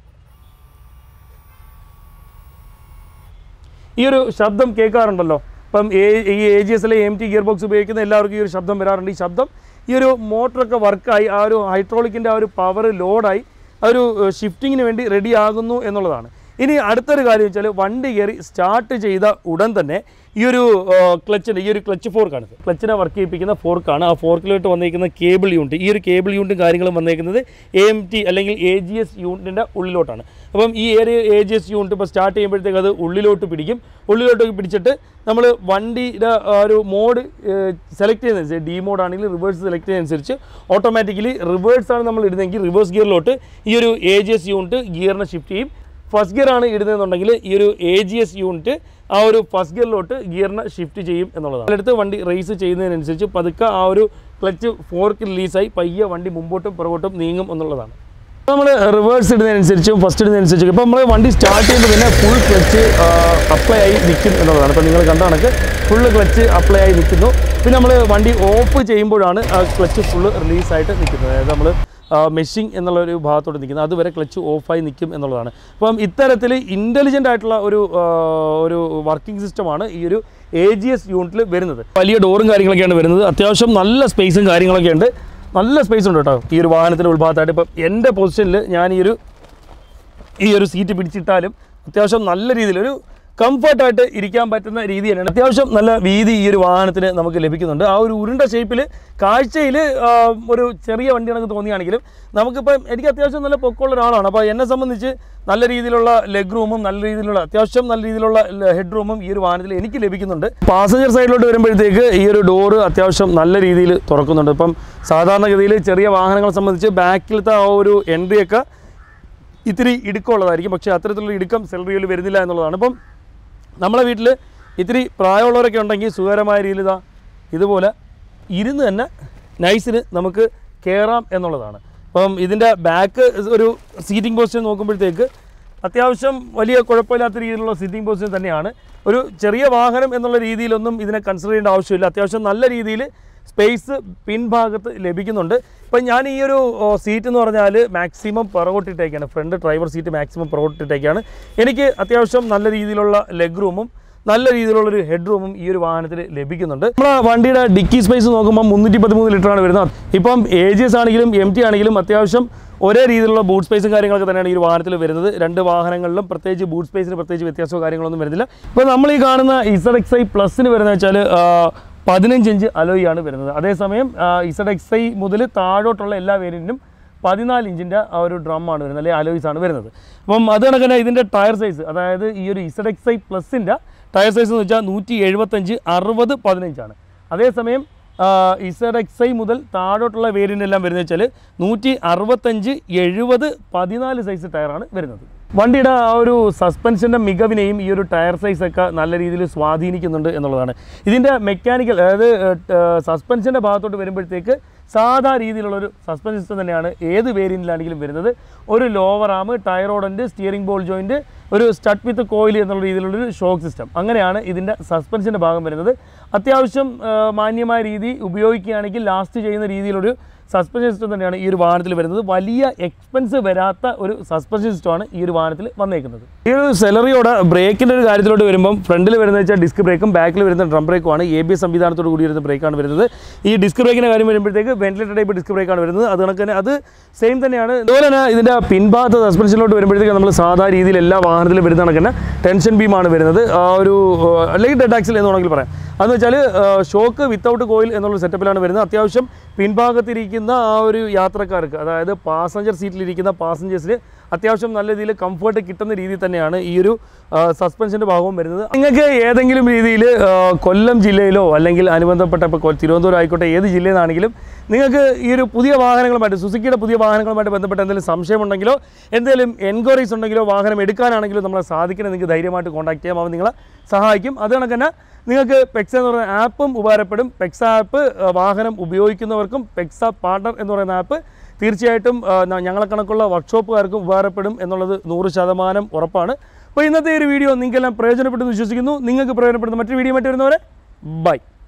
ഈ ഒരു ശബ്ദം കേൾക്കാറുണ്ടല്ലോ, ഇപ്പം ഈ എ ജി എസിലെ എം ടി ഗിയർ ബോക്സ് ഉപയോഗിക്കുന്ന എല്ലാവർക്കും ഈ ഒരു ശബ്ദം വരാറുണ്ട്. ഈ ശബ്ദം ഈ ഒരു മോട്ടറൊക്കെ വർക്കായി ആ ഒരു ഹൈഡ്രോളിക്കിൻ്റെ ആ ഒരു പവർ ലോഡായി ആ ഒരു ഷിഫ്റ്റിങ്ങിന് വേണ്ടി റെഡി ആകുന്നു എന്നുള്ളതാണ്. ഇനി അടുത്തൊരു കാര്യം വെച്ചാൽ വണ്ടി കയറി സ്റ്റാർട്ട് ചെയ്ത ഉടൻ തന്നെ ഈ ഒരു ക്ലച്ചിൻ്റെ ഈ ഒരു ക്ലച്ച് ഫോർക്കാണ്, ക്ലച്ചിനെ വർക്ക് ചെയ്യിപ്പിക്കുന്ന ഫോർക്കാണ്. ആ ഫോർക്കിലോട്ട് വന്നിരിക്കുന്ന കേബിൾ യൂണിറ്റ്, ഈ ഒരു കേബിൾ യൂണിറ്റും കാര്യങ്ങളും വന്നിരിക്കുന്നത് എ എം ടി അല്ലെങ്കിൽ എ ജി എസ് യൂണിറ്റിൻ്റെ ഉള്ളിലോട്ടാണ്. അപ്പം ഈ area A G S unit ഇപ്പോൾ സ്റ്റാർട്ട് ചെയ്യുമ്പോഴത്തേക്ക് അത് ഉള്ളിലോട്ട് പിടിക്കും. ഉള്ളിലോട്ട് പിടിച്ചിട്ട് നമ്മൾ വണ്ടിയുടെ ഒരു മോഡ് സെലക്ട് ചെയ്യുന്നതനുസരിച്ച്, ഡി മോഡ് ആണെങ്കിൽ റിവേഴ്സ് സെലക്ട് ചെയ്യുന്നതനുസരിച്ച് ഓട്ടോമാറ്റിക്കലി റിവേഴ്സാണ് നമ്മൾ ഇടുന്നതെങ്കിൽ റിവേഴ്സ് ഗിയറിലോട്ട് ഈ ഒരു എ ജി എസ് യൂണിറ്റ് ഗിയറിനെ ഷിഫ്റ്റ് ചെയ്യും. ഫസ്റ്റ് ഗിയർ ആണ് ഇടുന്നതെന്നുണ്ടെങ്കിൽ ഈ ഒരു എ ജി എസ് യൂണിറ്റ് ആ ഒരു ഫസ്റ്റ് ഗിയറിലോട്ട് ഗിയറിനെ ഷിഫ്റ്റ് ചെയ്യും എന്നുള്ളതാണ്. അതിനടുത്ത് വണ്ടി റേസ് ചെയ്യുന്നതിനനുസരിച്ച് പതുക്കെ ആ ഒരു ക്ലച്ച് ഫോർക്ക് റിലീസായി പയ്യെ വണ്ടി മുമ്പോട്ടും പുറകോട്ടും നീങ്ങും എന്നുള്ളതാണ്. നമ്മൾ റിവേഴ്സ് ഇടുന്നതിനനുസരിച്ചും ഫസ്റ്റ് ഇടുന്നതിനനുസരിച്ചും ഇപ്പോൾ നമ്മൾ വണ്ടി സ്റ്റാർട്ട് ചെയ്യുമ്പോൾ തന്നെ ഫുൾ ക്ലച്ച് അപ്ലൈ ആയി നിൽക്കും എന്നുള്ളതാണ്. ഇപ്പോൾ നിങ്ങൾ കണ്ട കണക്ക് ഫുള്ള് ക്ലച്ച് അപ്ലൈ ആയി നിൽക്കുന്നു. പിന്നെ നമ്മൾ വണ്ടി ഓഫ് ചെയ്യുമ്പോഴാണ് ആ ക്ലച്ച് ഫുള്ള് റിലീസായിട്ട് നിൽക്കുന്നത്. അതായത് നമ്മൾ മെഷിങ് എന്നുള്ളൊരു ഭാഗത്തോട്ട് നിൽക്കുന്നത്, അതുവരെ ക്ലച്ച് ഓഫായി നിൽക്കും എന്നുള്ളതാണ്. അപ്പം ഇത്തരത്തിൽ ഇൻ്റലിജൻ്റ് ആയിട്ടുള്ള ഒരു ഒരു വർക്കിംഗ് സിസ്റ്റമാണ് ഈ ഒരു എ ജി എസ് യൂണിറ്റിൽ വരുന്നത്. വലിയ ഡോറും കാര്യങ്ങളൊക്കെയാണ് വരുന്നത്. അത്യാവശ്യം നല്ല സ്പേസും കാര്യങ്ങളൊക്കെ ഉണ്ട്, നല്ല സ്പേസ് ഉണ്ട് കേട്ടോ ഈ ഒരു വാഹനത്തിൻ്റെ ഉൾഭാഗത്തായിട്ട്. ഇപ്പം എൻ്റെ പൊസിഷനിൽ ഞാൻ ഈ ഒരു ഈ ഒരു സീറ്റ് പിടിച്ചിട്ടാലും അത്യാവശ്യം നല്ല രീതിയിലൊരു കംഫർട്ടായിട്ട് ഇരിക്കാൻ പറ്റുന്ന രീതി തന്നെയാണ്. അത്യാവശ്യം നല്ല വീതി ഈ ഒരു വാഹനത്തിന് നമുക്ക് ലഭിക്കുന്നുണ്ട്. ആ ഒരു ഉരുണ്ട ഷേപ്പിൽ കാഴ്ചയിൽ ഒരു ചെറിയ വണ്ടിയാണെന്ന് തോന്നിയാണെങ്കിലും നമുക്കിപ്പം എനിക്ക് അത്യാവശ്യം നല്ല പൊക്കമുള്ള ഒരാളാണ്. അപ്പോൾ എന്നെ സംബന്ധിച്ച് നല്ല രീതിയിലുള്ള ലെഗ് റൂമും നല്ല രീതിയിലുള്ള അത്യാവശ്യം നല്ല രീതിയിലുള്ള ഹെഡ് റൂമും ഈ ഒരു വാഹനത്തിൽ എനിക്ക് ലഭിക്കുന്നുണ്ട്. പാസഞ്ചർ സൈഡിലോട്ട് വരുമ്പോഴത്തേക്ക് ഈ ഒരു ഡോറ് അത്യാവശ്യം നല്ല രീതിയിൽ തുറക്കുന്നുണ്ട്. ഇപ്പം സാധാരണഗതിയിൽ ചെറിയ വാഹനങ്ങളെ സംബന്ധിച്ച് ബാക്കിലത്തെ ആ ഒരു എൻട്രിയൊക്കെ ഇത്തിരി ഇടുക്കമുള്ളതായിരിക്കും, പക്ഷേ അത്തരത്തിലുള്ള ഇടുക്കം സെലറിയോയിൽ വരുന്നില്ല എന്നുള്ളതാണ്. ഇപ്പം നമ്മളെ വീട്ടിൽ ഇത്തിരി പ്രായമുള്ളവരൊക്കെ ഉണ്ടെങ്കിൽ സുഖകരമായ രീതിയിൽ ഇതാ ഇതുപോലെ ഇരുന്ന് തന്നെ നൈസിന് നമുക്ക് കയറാം എന്നുള്ളതാണ്. അപ്പം ഇതിൻ്റെ ബാക്ക് ഒരു സീറ്റിംഗ് പൊസിഷൻ നോക്കുമ്പോഴത്തേക്ക് അത്യാവശ്യം വലിയ കുഴപ്പമില്ലാത്ത രീതിയിലുള്ള സീറ്റിംഗ് പൊസിഷൻ തന്നെയാണ്. ഒരു ചെറിയ വാഹനം എന്നുള്ള രീതിയിലൊന്നും ഇതിനെ കൺസിഡർ ചെയ്യേണ്ട ആവശ്യമില്ല. അത്യാവശ്യം നല്ല രീതിയിൽ സ്പേസ് പിൻഭാഗത്ത് ലഭിക്കുന്നുണ്ട്. ഇപ്പം ഞാൻ ഈ ഒരു സീറ്റ് എന്ന് പറഞ്ഞാൽ മാക്സിമം പുറകോട്ടിട്ടേക്കാണ്, ഫ്രണ്ട് ഡ്രൈവർ സീറ്റ് മാക്സിമം പുറകോട്ടിട്ടേക്കാണ്. എനിക്ക് അത്യാവശ്യം നല്ല രീതിയിലുള്ള ലെഗ് റൂമും നല്ല രീതിയിലുള്ളൊരു ഹെഡ് റൂമും ഈ ഒരു വാഹനത്തിൽ ലഭിക്കുന്നുണ്ട്. നമ്മുടെ വണ്ടിയുടെ ഡിക്കി സ്പേസ് നോക്കുമ്പോൾ മുന്നൂറ്റി പതിമൂന്ന് ലിറ്ററാണ് വരുന്നത്. ഇപ്പം എ ജി എസ് ആണെങ്കിലും എം ടി ആണെങ്കിലും അത്യാവശ്യം ഒരേ രീതിയിലുള്ള ബൂട്ട് സ്പേസും കാര്യങ്ങളൊക്കെ തന്നെയാണ് ഈ ഒരു വാഹനത്തിൽ വരുന്നത്. രണ്ട് വാഹനങ്ങളിലും പ്രത്യേകിച്ച് ബൂട്ട് സ്പേസിന് പ്രത്യേകിച്ച് വ്യത്യാസമോ കാര്യങ്ങളൊന്നും വരുന്നില്ല. ഇപ്പോൾ നമ്മൾ ഈ കാണുന്ന ഇസഡ് എക്സ് ഐ പ്ലസിന് വരുന്നത് വെച്ചാൽ പതിനഞ്ച് ഇഞ്ച് അലോയാണ് വരുന്നത്. അതേസമയം ഇസഡ് എക്സ് ഐ മുതൽ താഴോട്ടുള്ള എല്ലാ വേരിയൻറ്റിനും പതിനാല് ഇഞ്ചിൻ്റെ ആ ഒരു ഡ്രമ്മാണ് വരുന്നത്, അല്ലെങ്കിൽ അലോയ്സ് ആണ് വരുന്നത്. അപ്പം അത് കണക്ക് ഇതിൻ്റെ ടയർ സൈസ്, അതായത് ഈ ഒരു ഇസഡ് എക്സ് ഐ പ്ലസിൻ്റെ ടയർ സൈസ് എന്ന് വെച്ചാൽ നൂറ്റി എഴുപത്തഞ്ച് അറുപത് പതിനഞ്ചാണ്. അതേസമയം ഇസഡ് എക്സ് ഐ മുതൽ താഴോട്ടുള്ള വേരിയൻ്റ് എല്ലാം വരുന്നത് വെച്ചാൽ നൂറ്റി അറുപത്തഞ്ച് എഴുപത് പതിനാല് സൈസ് ടയറാണ് വരുന്നത്. വണ്ടിയുടെ ആ ഒരു സസ്പെൻഷൻ്റെ മികവിനെയും ഈ ഒരു ടയർ സൈസൊക്കെ നല്ല രീതിയിൽ സ്വാധീനിക്കുന്നുണ്ട് എന്നുള്ളതാണ്. ഇതിൻ്റെ മെക്കാനിക്കൽ, അതായത് സസ്പെൻഷൻ്റെ ഭാഗത്തോട്ട് വരുമ്പോഴത്തേക്ക് സാധാ രീതിയിലുള്ളൊരു സസ്പെൻഷൻ സിസ്റ്റം തന്നെയാണ് ഏത് വേരിയൻറ്റിലാണെങ്കിലും വരുന്നത്. ഒരു ലോവർ ആം, ടയർ ഓടൻറ്റ്, സ്റ്റിയറിംഗ് ബോൾ ജോയിൻറ്റ്, ഒരു സ്റ്റഡ് വിത്ത് കോയിൽ എന്നുള്ള രീതിയിലുള്ളൊരു ഷോക്ക് സിസ്റ്റം, അങ്ങനെയാണ് ഇതിൻ്റെ സസ്പെൻഷൻ്റെ ഭാഗം വരുന്നത്. അത്യാവശ്യം മാന്യമായ രീതി ഉപയോഗിക്കുകയാണെങ്കിൽ ലാസ്റ്റ് ചെയ്യുന്ന രീതിയിലൊരു സസ്പെൻഷൻ സിസ്റ്റം തന്നെയാണ് ഈ ഒരു വാഹനത്തിൽ വരുന്നത്. വലിയ എക്സ്പെൻസ് വരാത്ത ഒരു സസ്പെൻഷൻ സിസ്റ്റമാണ് ഈ ഒരു വാഹനത്തിൽ വന്നേക്കുന്നത്. ഈ ഒരു സെലറിയോടെ ബ്രേക്കിൻ്റെ ഒരു കാര്യത്തിലോട്ട് വരുമ്പം ഫ്രണ്ടിൽ വരുന്നത് വെച്ചാൽ ഡിസ്ക് ബ്രേക്കും ബാക്കിൽ വരുന്ന ഡ്രം ബ്രേക്കുമാണ്. എ ബി എസ് സംവിധാനത്തോട് കൂടി വരുന്ന ബ്രേക്കാണ് വരുന്നത്. ഈ ഡിസ്ക് ബ്രേക്കിൻ്റെ കാര്യം വരുമ്പോഴത്തേക്ക് വെന്റിലേറ്റർ ടൈപ്പ് ഡിസ്ക് ബ്രേക്കാണ് വരുന്നത്. അത് കണക്ക് തന്നെ അത് സെയിം തന്നെയാണ്. അതുപോലെ തന്നെ ഇതിൻ്റെ പിൻഭാഗത്ത് സസ്പെൻഷനിലോട്ട് വരുമ്പോഴത്തേക്ക് നമ്മൾ സാധാ രീതിയിൽ എല്ലാ വാഹനത്തിലും വരുന്ന കണക്ക് തന്നെ ടെൻഷൻ ബീമാണ് വരുന്നത്. ആ ഒരു അല്ലെങ്കിൽ ഡെഡ് ആക്സിൽ എന്ന് വേണമെങ്കിൽ പറയാം. അതെന്ന് വെച്ചാൽ ഷോക്ക് വിത്തൗട്ട് കോയിൽ എന്നുള്ള സെറ്റപ്പിലാണ് വരുന്നത്. അത്യാവശ്യം പിൻഭാഗത്തിരിക്കുന്ന ആ ഒരു യാത്രക്കാർക്ക്, അതായത് പാസഞ്ചർ സീറ്റിലിരിക്കുന്ന പാസഞ്ചേഴ്സിന് അത്യാവശ്യം നല്ല രീതിയിൽ കംഫർട്ട് കിട്ടുന്ന രീതിയിൽ തന്നെയാണ് ഈ ഒരു സസ്പെൻഷൻ്റെ ഭാഗവും വരുന്നത്. നിങ്ങൾക്ക് ഏതെങ്കിലും രീതിയിൽ കൊല്ലം ജില്ലയിലോ അല്ലെങ്കിൽ അനുബന്ധപ്പെട്ട ഇപ്പോൾ തിരുവനന്തപുരം ആയിക്കോട്ടെ ഏത് ജില്ലയിൽ നിന്നാണെങ്കിലും നിങ്ങൾക്ക് ഈ ഒരു പുതിയ വാഹനങ്ങളുമായിട്ട്, സുസുക്കിയുടെ പുതിയ വാഹനങ്ങളുമായിട്ട് ബന്ധപ്പെട്ട എന്തെങ്കിലും സംശയമുണ്ടെങ്കിലോ എന്തെങ്കിലും എൻക്വയറീസ് ഉണ്ടെങ്കിലോ വാഹനം എടുക്കാനാണെങ്കിലോ നമ്മളെ സാധിക്കണം, നിങ്ങൾക്ക് ധൈര്യമായിട്ട് കോൺടാക്ട് ചെയ്യാം. അവൻ നിങ്ങളെ സഹായിക്കും. അത് കണക്ക് തന്നെ നിങ്ങൾക്ക് പെക്സ എന്ന് പറയുന്ന ആപ്പും ഉപകാരപ്പെടും. പെക്സ ആപ്പ് വാഹനം ഉപയോഗിക്കുന്നവർക്കും പെക്സ പാർട്ണർ എന്ന് പറയുന്ന ആപ്പ് തീർച്ചയായിട്ടും ഞങ്ങളെ കണക്കുള്ള വർക്ക്ഷോപ്പുകാർക്കും ഉപകാരപ്പെടും എന്നുള്ളത് നൂറ് ശതമാനം ഉറപ്പാണ്. അപ്പോൾ ഇന്നത്തെ ഒരു വീഡിയോ നിങ്ങൾക്കെല്ലാം പ്രയോജനപ്പെട്ടെന്ന് വിശ്വസിക്കുന്നു. നിങ്ങൾക്ക് പ്രയോജനപ്പെടുന്ന മറ്റൊരു വീഡിയോ ആയിട്ട് വരുന്നവരെ ബൈ.